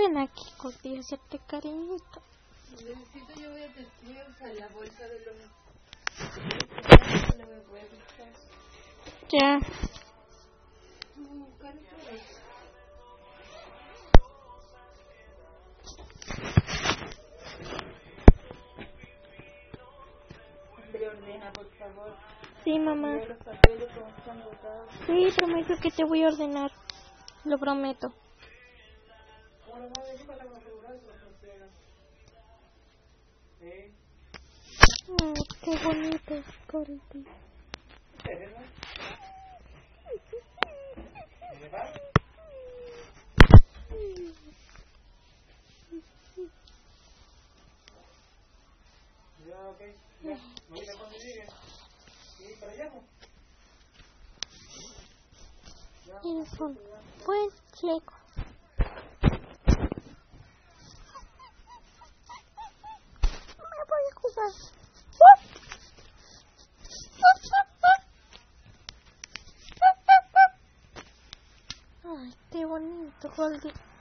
Ven aquí, Goldie, a hacerte cariñito. Necesito yo voy a tener la bolsa de los... No me voy a buscar. Ya. Andrea, ordena, por favor. Sí, mamá. Mira los papeles como están botados. Sí, prometo que te voy a ordenar. Lo prometo. Oh, qué bonito es Goldie. Ya, ok. Ya, ahorita cuando llegue. ¿Sí? ¿Para allá? Eres un buen chico. Me voy a jugar. Ay, qué bonito, Goldie.